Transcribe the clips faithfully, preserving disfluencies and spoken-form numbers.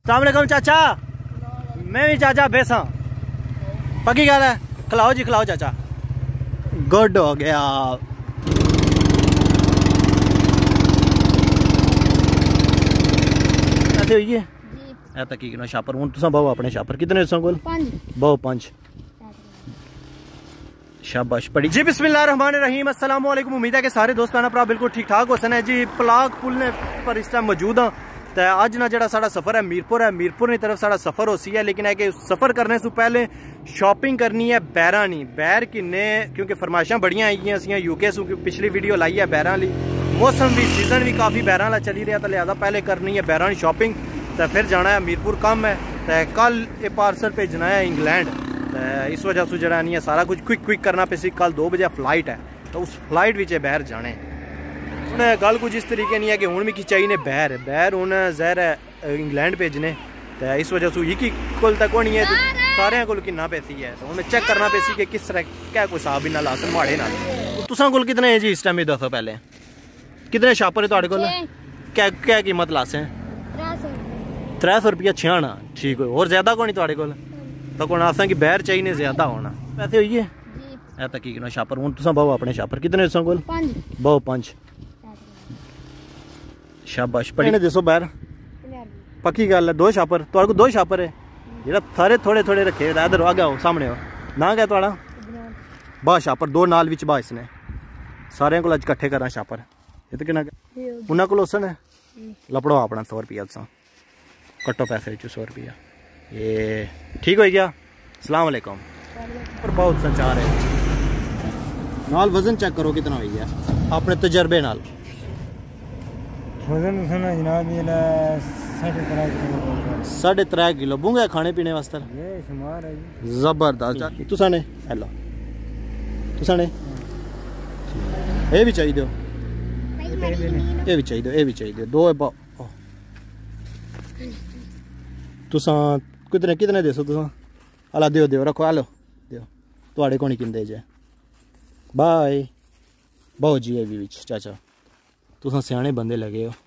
अस्सलाम वालेकुम चाचा। मैं भी चाचा बेसा पक्की गल है। खिलाओ जी खिलाओ चाचा। गुड हो गया। ऐसे होई है ऐ तक की छापर हूँ तुम बहु अपने छापर कितने कोल बहु पंज शाबाश पड़ी जी। बिस्मिल्लाहिर्रहमानिर्रहीम अस्सलाम वालेकुम। उम्मीद है कि सारे दोस्त भैन भरा बिल्कुल ठीक ठाक होसन है जी। पलाग पुलने पर इस टाइम मौजूद हाँ। तो अज ना जो साड़ा सफ़र है मीरपुर है। मीरपुर की तरफ साड़ा सफ़र हो सी है लेकिन है कि सफ़र करने से पहले शॉपिंग करनी है बैरा नहीं बैर किन्ने क्योंकि फरमाइशा बड़िया आई सी यूके सू पिछली वीडियो लाई है बैर ली। मौसम भी सीजन भी काफ़ी बैर वाला चली रहा तो लिहाजा पहले करनी है बैर शॉपिंग तो फिर जाना है मीरपुर कम है। तो कल ये पार्सल भेजना है इंग्लैंड तो इस वजह से जरा नहीं है सारा कुछ क्विक क्विक करना पे सी। कल दो बजे फ्लाइट है तो उस फ्लाइट विच बाहर जाने हूँ गल कुछ इस तरीके नहीं है कि हूँ भी चाहिए ने बैर बैर हूँ जहर है इंग्लैंड भेजने तो इस वजह से एक ही कोल तक होनी है सारे कोल कितना पैसी है तो हूँ चेक करना पैसी कि किस तरह क्या कोई हिसाब ही ना ला सन माड़े ना। तुसा कोल कितने है जी इस टाइम दसो पहले कितने छापर है तुहाडे कोल क्या क्या कीमत लासे त्रै सौ रुपया छियाना ठीक हो और ज्यादा को नहीं तुहाडे कोल तो कौन आसा कि बैर चाहिए ज्यादा होना पैसे होई है ऐ तक की छापर हूँ तुम बहु अपने छापर कितने कोल बहु पंज शाबाश पड़ी ने दसो बैर पक्की गल है दो छापर तुहाडे कोल दो छापर है जेड़ा थारे थोड़े थोड़े रखे इधर आ गया सामने हो ना क्या तुहाडा बा छापर दो नाल विच बा इसने सारे को अज कट्ठे करा छापर ये तो कितना उन्होंने को लोसन है लपड़ो अपना सौ रुपया तुसा कट्टो पैसे विच सौ रुपया ये ठीक हो गया। अस्सलाम वालेकुम पर बहुत संचार है नाल वजन चेक करो कितना हो गया अपने तजर्बे नाल वजन जनाब साढ़े त्रै किलो बूंगा खाने पीने वास्ते जबरदस्त तुसा ने हेलो तुसा ने ये भी चाहिए ये भी चाहिए ये भी चाहिए दो तुसा कितने कितने दसो तुसा अला दियो दियो रखो आलो दियो तुहाडे को नहीं किंदे जे बाय बहु जी भी विच चाचा तुसा सियाने बंदे लगे हो।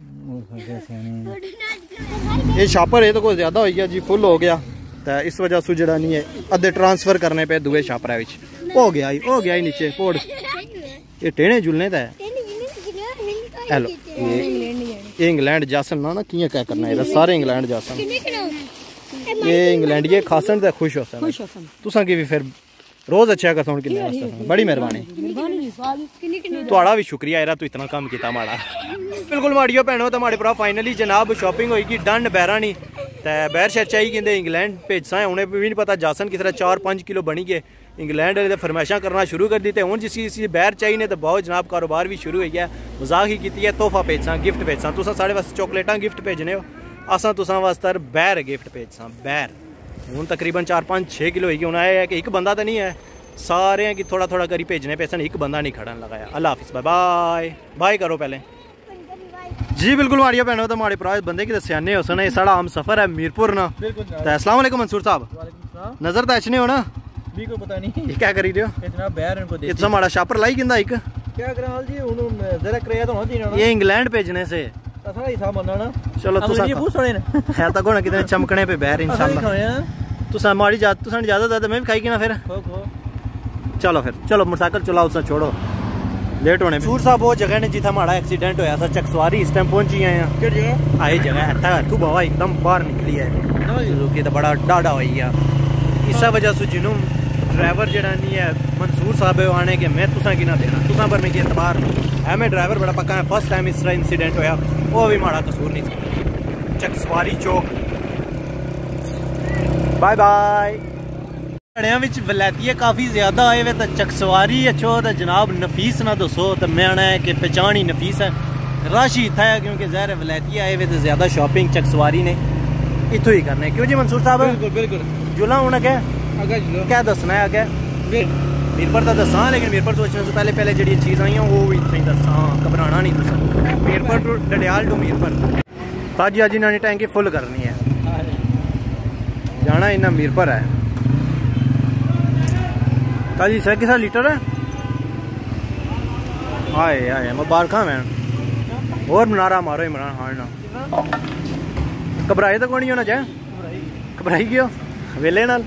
ये छापर है तो कोई ज्यादा हो गया जी फुल हो गया तो इस वजह से जरा नहीं है अद्धे ट्रांसफर करने पे दुए छापरा विच हो गया ही हो गया ही नीचे पोड़ ये टेने झुलने का है। हेलो ये इंग्लैंड जासन ना ना किया क्या करना है सारे इंग्लैंड जासन ये इंग्लैंड ये खासन तो खुश हो सन तुसा की भी फिर रोज अच्छा करता हूँ किन्ने वास्ते बड़ी मेहरबानी तुहाड़ा भी शुक्रिया यार तू इतना काम किया माड़ा बिल्कुल माड़ियो भैनों तो माड़े भरा फाइनली जनाब शॉपिंग होगी डन बैरा नहीं तो बैर शैर चाहिए कहते इंग्लैंड भेजसा उन्हें भी नहीं पता जासन किस तरह चार पाँच किलो बनी गए इंग्लैंड वाले फरमाइशा करना शुरू कर दी हूँ जिस चीज़ बैर चाहिए तो बहुत जनाब कारोबार भी शुरू हो गया मजाक ही की है तोहफा भेजसा गिफ्ट भेजसा तुसा साढ़े वास्ते चॉकलेटा गिफ्ट भेजने हो असा तुसा वास्ते बैर गिफ्ट भेजसा बैर हूँ तकरीबन चार पाँच छः किलो होगी हूँ आया है कि एक बंदा तो नहीं है सारे की थोड़ा थोड़ा करी भेजने पे एक बंदा नहीं खड़न लगाया। अल्लाह हाफिज़ बाय बाय बाय करो पहले जी। बिल्कुल माड़िया भैनों तो माड़े भरा बंदे की सियाने हो सन साड़ा आम सफ़र है मीरपुर ना। अस्सलाम वालेकुम मंसूर साहब नज़र तो अच्छे हो ना भी कोई पता नहीं ये क्या करी रहे हो इतना बैर इनको दे इतना माड़ा छापर लाई किंदा एक क्या करा जी हुन जरा किराया तो होना चाहिए ये इंग्लैंड भेजने से सारा हिसाब बनना ना चलो तुसा ये पूछ रहे हैं है तक होना कितने चमकने पे बैर इंशाल्लाह तुसा माड़ी जा तुसा इजाजत है तो मैं भी खाई कि ना फिर चलो फिर चलो मोटरसाइकिल चलाओ उसे छोड़ो लेट होने सूर साहब वो जगह ने जिथा हमारा एक्सीडेंट होया था चकसवारी इस टाइम पहुंची है यहाँ किस जगह आई जगह है तू बाबा एकदम बाहर निकली है कि तो बड़ा डाढ़ा हो गया इस वजह से जिन्हों ड्राइवर जरा नहीं है मंसूर साहब आने के मैं तुसा की ना देना तुसा पर मैं एतबार है मैं ड्राइवर बड़ा पक्का है फर्स्ट टाइम इस तरह इंसीडेंट होया वो भी माड़ा कसूर नहीं चकसवारी चौक बाय बाय घड़िया वलैतिये काफ़ी ज़्यादा आए हुए तो चकसवारी अच्छो तो जनाब नफीस ना दसो तो मैं आना है कि पहचान ही नफीस है रश ही इतना है क्योंकि ज़ाहिर वलैतिये आए हुए तो ज़्यादा शॉपिंग चकसवारी ने इतों ही करने क्यों जी मंसूर साहब बिल्कुल बिल्कुल जुला हूँ क्या क्या दसना है अगे मीरपुर तो दसा लेकिन मीरपुर सोचने से पहले पहले जी चीज़ आई वो भी इतना ही दसा घबराना नहीं तुम मीरपुर टू डडियाल टू मीरपुर ताजी अज इन्होंने टैंकी फुल करनी है जाना इन्ना मीरपुर है ताजी सर किसा लीटर है आए आए मुबारक मैं और मनारा मारो इमरान खान ना घबराए तो कौन ही होना चाहे घबराई गयो वेले नाल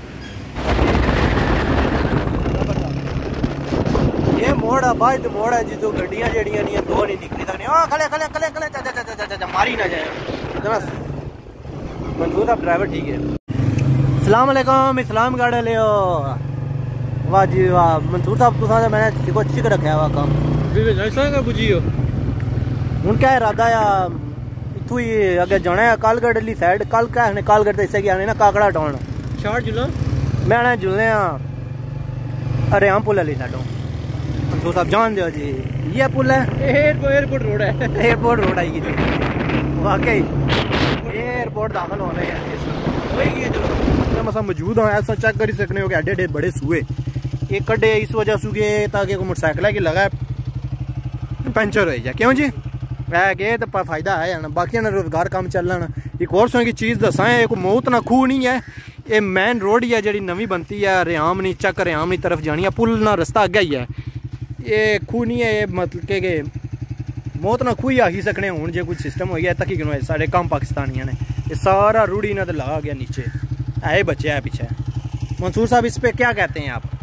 ये मोड़ है बाद मोड़ है जिसो गड्डियां जेड़ियां नहीं दो नहीं निकली सकनी ओ खले खले खले खले चा चा चा चा मारी ना जाए बस मंसूर साहब ड्राइवर ठीक है। अस्सलाम वालेकुम इस्लाम गाड़ी लियो वाह जी वाह मंसूर साहब तुसा मैंने को चिक रखा हुआ काम का बुझियो हूँ क्या इरादा या इतू ही अगे जाना है कालगढ़ वाली साइड कल क्या है कालगढ़ से इससे आने ना काकड़ा टाउन शार्ट जुला मैं आना जुलने अरे हम पुल वाली साइडों मंसूर साहब जान दो जी ये पुल है एयरपोर्ट रोड है एयरपोर्ट रोड आई जी वाकई एयरपोर्ट दाखिल होने हैं मसा मौजूद हाँ ऐसा चेक कर सकने हो कि एडे एडे बड़े सूए ये कड्डे इस वजह सूगे ताकि कोई मोटरसाइकिल की लगा पंचर हो जाए क्यों जी वह के तो फायदा है ना बाकी ना रोजगार काम चलना एक और सुन की चीज़ दसा है एक मौत ना खूह नहीं है ये मेन रोड ही है जी नवी बनती है रियाम नहीं चक रियाम नहीं तरफ जानी है पुल ना रस्ता अगे ही है ये खूह नहीं है ये मतलब के मौत ना खूह ही आ ही सकने हूँ जो कुछ सिस्टम हो गया तक क्यों साढ़े कम पाकिस्तानियों ने ये सारा रूढ़ी ना तो लगा गया नीचे है बच्चे है पीछे मंसूर साहब इस पे क्या कहते हैं आप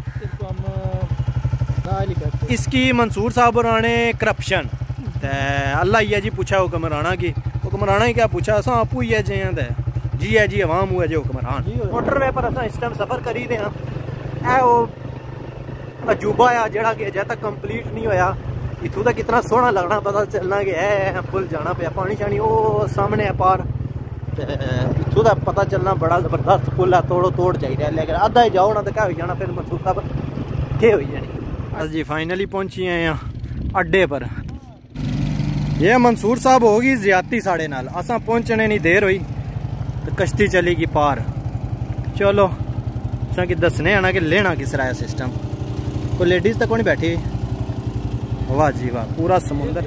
इसकी मंसूर साहब ने करप्शन अल्लाह ही है जी पूछा हुक्मराना की हुक्मराना ही क्या पूछा असा आपू ही है जे जी है जी अवाम हुआ जो हुक्मरान मोटरवे पर असा इस टाइम सफ़र करी दे हाँ वो अजूबा आ जड़ा कि अजे तक कंप्लीट नहीं होया इतों तक कितना सोहना लगना पता चलना कि है पुल जाना पे पानी शानी वो सामने है पार इतों का पता चलना बड़ा जबरदस्त पुल है तोड़ो तोड़ चाहिए लेकिन अद्धा ही जाओ ना तो क्या हो जाना फिर मंसूर साहब के हो जानी बस जी फाइनली पहुंची हैं यहाँ अड्डे पर ये मंसूर साहब होगी ज्यादती साढ़े नाल असा पहुंचने नहीं देर हुई तो कश्ती चलेगी पार चलो असा कि दसने आना कि लेना किस तरह है सिस्टम कोई लेडीज तक नहीं बैठी वाह जी वाह पूरा समुंदर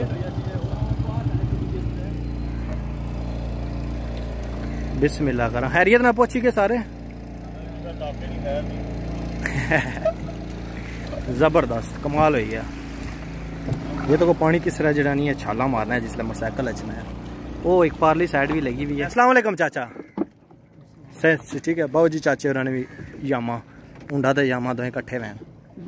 बिस्मिल्लाह करा हैरियत ना पहुंची के सारे जबरदस्त कमाल हो गया ये तो को पानी किस तरह जड़ा नहीं है छाला मारना है जिसमें मोटरसाइकिल अचना है वो एक पारली साइड भी लगी हुई है। अस्सलाम वालेकुम चाचा सही ठीक है बाबू जी चाचे उन्होंने भी यामा ऊंडा तो यामा दो इकट्ठे वैन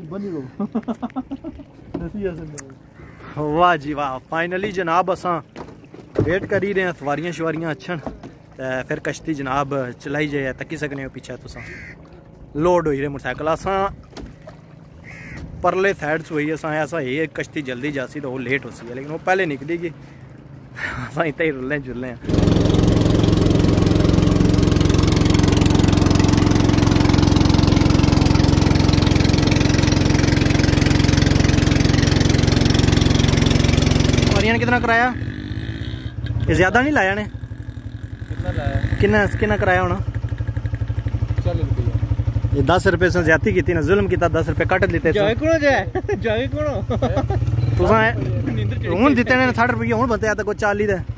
वाह जी वाह फाइनली जनाब असा वेट करी रहे हैं सवारियां शवारियां अच्छन फिर कश्ती जनाब चलाई जाए तकी सकने हो पीछे तुसा लोड हुई रहे मोटरसाइकिल असा परले साइड से हुई असा ऐसा ये कश्ती जल्दी जासी तो वो लेट हो सी है लेकिन वो पहले निकली गई असा इतना ही रुले जुले हैं। सवारियां कितना कराया ये ज्यादा नहीं लाया ने कितना कितना कराया होना ये दस रुपए से ज्यादा की ना जुल्म किया दस रुपए कट लेते हूं दिते ने साठ रुपये हूं बताया तो कोई चाली दे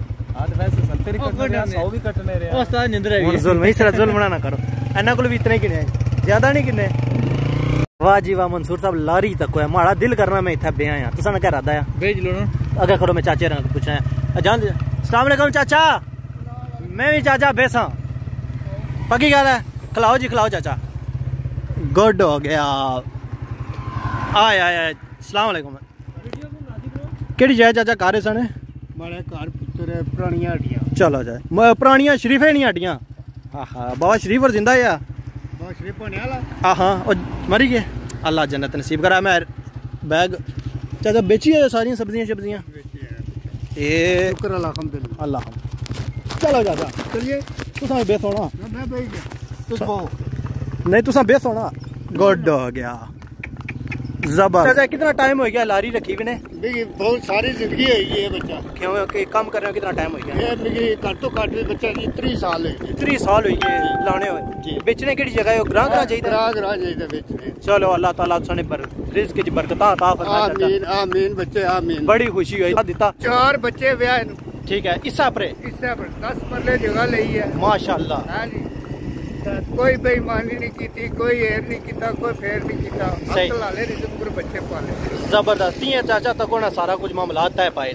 जुल्म इस तरह जुल्म ना करो इन्हों को भी इतने किने ज्यादा नहीं किने वाह जी वाह मंसूर साहब लारी तक है माड़ा दिल करना मैं इतना बेहा हाँ तुसा क्या इरादा है भेज लो ना अगर करो मैं चाचे रंग पूछना है जान अस्सलाम वालेकुम चाचा मैं भी चाचा बेसा पक्की गल है खिलाओ जी खिलाओ चाचा गुड हो गया आए आए आए अस्सलाम वालेकुम केड़ी जाए चाचा कारे सने मारे घर पुत्र पुरानियां हड्डियां चलो जाए पुरानियां शरीफे नहीं हड्डियां हाँ हाँ बाबा शरीफ और जिंदा है बाबा शरीफ होने वाला हाँ हाँ और मरी गए अल्लाह जन्नत नसीब करा मैं बैग चाचा बेची है सारी सब्जियां सब्जियां ये शुक्र अल्लाह अल्लाह चलो चाचा चलिए तुसा बेस होना मैं बैठ गया तुम नहीं तुसा बेस होना गुड हो गया जबरदस्त। कितना टाइम हो गया लारी रखी भी ने बहुत सारी जिंदगी है ये बच्चा क्यों कि काम कर रहे हो कितना टाइम हो गया ये मेरी घट तो घट बच्चा की तीस साल है तीस साल हुई है लाने हुए बेचने की जगह है ग्राहक करा चाहिए ग्राहक करा चाहिए बेचने चलो अल्लाह ताला सने पर रिज़्क की बरकत अता फरमाए आमीन आमीन बच्चे आमीन बड़ी खुशी हुई दिता चार बच्चे ब्याह ठीक है इसा पर इसा पर दस मरले जगह ली है माशाअल्लाह हां जी कोई बेईमानी नहीं की कोई एर नहीं किया कोई फेर नहीं किया लाले रिज़्क पर बच्चे पाले जबरदस्ती है चाचा तक होना सारा कुछ मामला तय पाए ना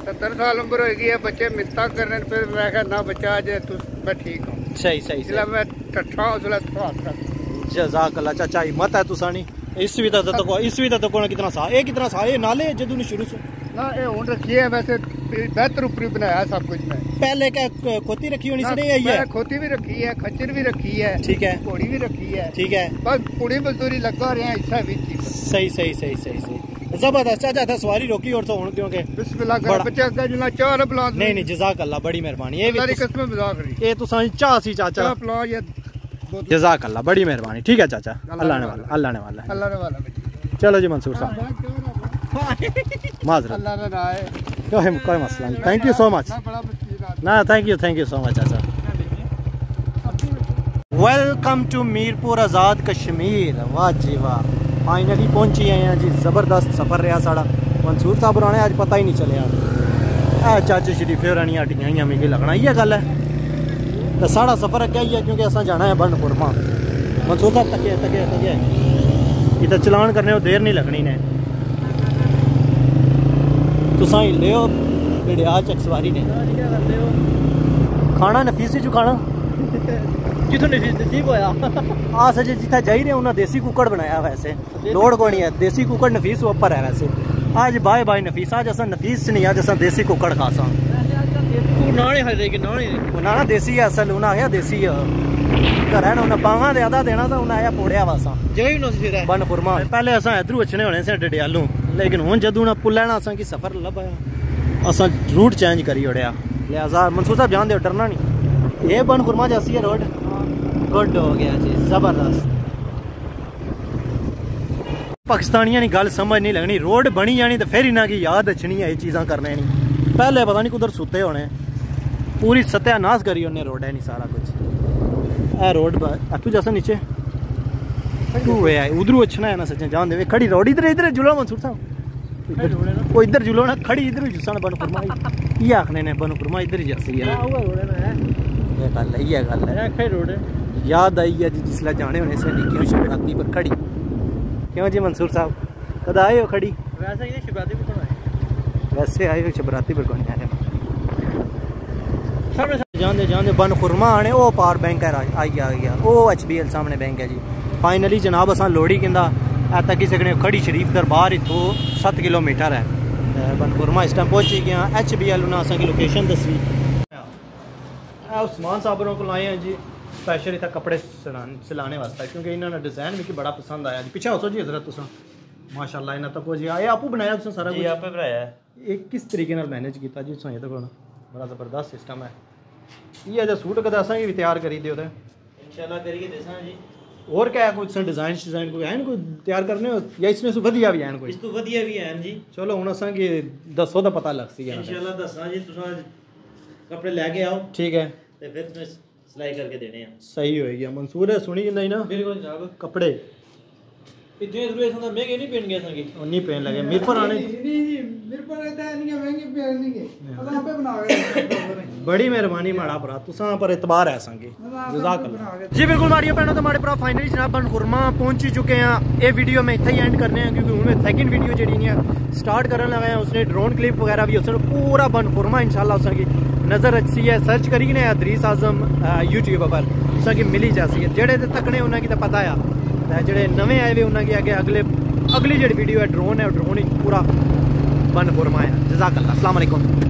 सत्तर साल उम्र हो गई है, बच्चे मिलता करने फिर मैं कहा ना बच्चा आज तू मैं ठीक हूँ। सही सही इसलिए मैं ठट्ठा उसला थोड़ा जज़ाक अल्लाह चाचा हिम्मत है तुसानी। इसवी दा तो इसवी दा तो कोना कितना सा ए कितना सा ए नाले जदू ने शुरू से ना ये हुन रखी है, वैसे बेहतर ऊपरी बनाया सब कुछ मैं। पहले क्या खोती रखी होनी से यही है? खोती भी रखी है, खच्चर भी रखी है, ठीक है, घोड़ी भी रखी है, ठीक है, बस पूरी मजदूरी लगा रहे हैं हिस्सा भी। सही सही सही सही सही जबरदस्त चाचा था सवारी रोकी और तो हुन क्योंकि बिस्मिल्लाह कर बच्चा का जना चार प्लान। नहीं नहीं जज़ाक अल्लाह बड़ी मेहरबानी। ये भी कसम मजाक रही, ये तुसा चाह सी चाचा प्लान ये जज़ाक अल्लाह बड़ी मेहरबानी। ठीक है चाचा, अल्लाह ने वाला अल्लाह ने वाला अल्लाह ने वाला। चलो जी मंसूर साहब माजरत, अल्लाह ने राय कोई कोई मसला नहीं। थैंक यू सो मच ना, thank you thank you so much चाचा। Welcome to Mirpur Azad Kashmir. वाह जी वाह, फाइनली पहुंची हैं जी। ज़बरदस्त सफ़र रहा साढ़ा। मंसूर साहब होरें अज पता ही नहीं चलिया। ए चाचे शरीफे होरां हट्टियां ही मिगी लगना इ'यै गल्ल है। तो साढ़ा सफ़र अग्गें ही है क्योंकि असां जाना है बनपुरमा। मंसूर साहब तके तके तके इधर चलान करने को देर नहीं लगनी ने। तुसां ही लियो बिड़िया चक सवारी ने खाना नफीस चू खाना जिथों नसीब होया। अस अजे जिथे जाई रहे उन्हें देसी कुकड़ बनाया, वैसे लोड़ को नहीं है। देसी कुकड़ नफीस ऊपर है वैसे। आज बाय बाय नफीस, आज असा नफीस नहीं, आज असा देसी कुकड़ खासा ना देसी है असल। उन्हें आया देसी घर उन्हें बांगा दे अदा देना था, उन्हें आया पोड़िया वासा बनपुरमा। पहले असा इधरू अच्छने होने से डडियालू, लेकिन हूँ जदू उन्हें पुल लैना असा की सफर लभाया असा रूट चेंज करी ओढ़िया। लिहाजा मंसूर साहब जान दे डरना नहीं। ये बनपुरमा जैसी है रोड, गुड हो गया जी, जबरदस्त। पाकिस्तानियों की गल समझ नहीं लगनी, रोड बनी जानी तो फिर इन्हों की याद अच्छनी है ये चीज़ा करने नहीं। पहले पता नहीं कुधर सुते होने, पूरी सत्यानाश करी उन्हें रोड है नहीं सारा कुछ। ए रोड तू जैसा नीचे उधरू अच्छना है ना सच्चे जान दे खड़ी रोड इधर इधर जुलो मंसूर साहब वो इधर जुलो ना खड़ी इधर जुसन बनपुरमा ये आखने ने बनपुरमा इधर ही जैसी है। ये गल है ये गल है रोड याद आई है जी जिसला जाने होने से निक्कियों शिवरात्रि पर खड़ी। क्यों जी मंसूर साहब कद आए हो खड़ी? वैसे ही शिवरात्रि पर कौन आए? वैसे आए हो शिवरात्रि पर कौन आए? जान दे जान दे बनपुरमा आने वो पावर बैंक है आई आ गया वो एच बी एल सामने बैंक है जी। फाइनली जनाब असा लोहड़ी कहता ऐ तकी सकने खड़ी शरीफ दरबार इतों सत्त किलोमीटर है। बनपुरमा इस टाइम पहुंची गया। एच बी एल उन्हें असा की लोकेशन दसी। उस्मान साहब को आए हैं जी स्पैशल इतना कपड़े सिलाने वास्ते क्योंकि इन्होंने डिज़ाइन मिगी बड़ा पसंद आया जी। पिछे हो जी हजरत तुसा माशाल्लाह इन्हें तक जी आए आपू बनाया तुसें सारा कुछ आपे बनाया है। एक किस तरीके नाल मैनेज किया जी तुसें तक बड़ा ज़बरदस्त सिस्टम है। ये जो सूट कदा असें भी तैयार करी दे इंशाल्लाह करिए देसां जी। और क्या है कुछ डिज़ाइन डिज़ाइन कोई है कोई तैयार करने हो या इसमें से वधिया भी हैं कोई? इस तो वधिया भी हैं जी। चलो हुण असां की दसो दा पता लग सी इंशाल्लाह दसां जी। तुसां कपड़े लेके आओ ठीक है ते फिर तुम्हें सिलाई करके देने हैं। सही हो गया मंसूर है सुनी नहीं ना बिल्कुल जनाब। कपड़े इतने इधर ऐसा महंगे नहीं पहन गए संगी नहीं पहन लगे मीरपुर आने नहीं जी मीरपुर इतना नहीं महंगे पहन नहीं गए अब आपे बना गए। बड़ी मेहरबानी माड़ा भरा तुसा पर इतबार है संगी जज़ाक अल्लाह जी। बिल्कुल माड़िया भैनों तो माड़े भरा फाइनली जनाब बनपुरमा पहुंच चुके हैं। ये वीडियो में इतना ही एंड करने हैं क्योंकि उन्हें सेकंड वीडियो जी है स्टार्ट करने लगे हैं। उसने ड्रोन क्लिप वगैरह भी उसने पूरा बनपुरमा इंशाल्लाह उसकी नज़र अच्छी है। सर्च करी ने अदरीस आजम यूट्यूब पर उसकी मिली जाती है। जेड़े तकने उन्होंने तो पता है जेड़े नवे आए हुए उन्होंने आगे अगले अगली जी वीडियो है ड्रोन है ड्रोन पूरा बनपुरमा है। जज़ाक अल्लाह अस्सलाम वालेकुम।